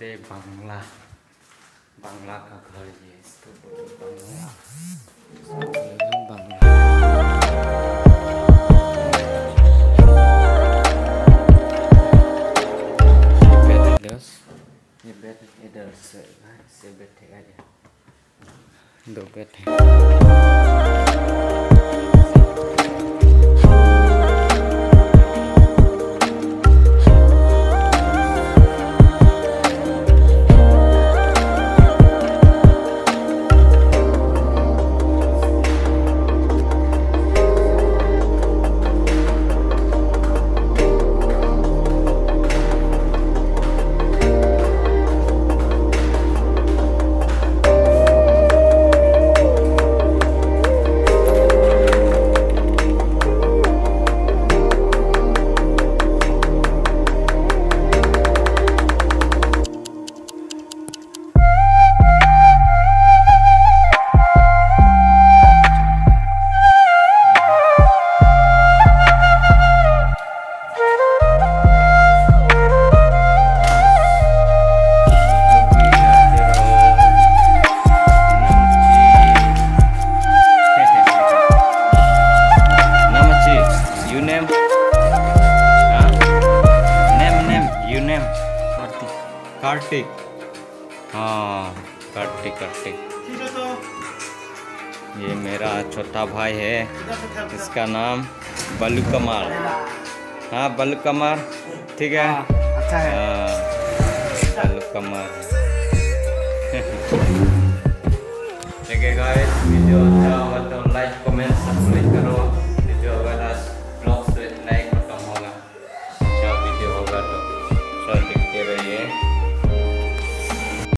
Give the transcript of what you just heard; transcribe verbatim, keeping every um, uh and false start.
बोलते बांग्ला। बांग्ला का घर ये, इसको बोलते बांग्ला। इसको बोलते बांग्ला। ये बेड इधर से से बैठेगा ये, दो बेड है। कार्तिक, हाँ कार्तिक कार्तिक। ये मेरा छोटा भाई है, इसका नाम बल्लू कमार। हाँ बल्लू कमार, ठीक है। अच्छा है। हाँ बल्लू कमार। ठीक है गाइस, वीडियो अच्छा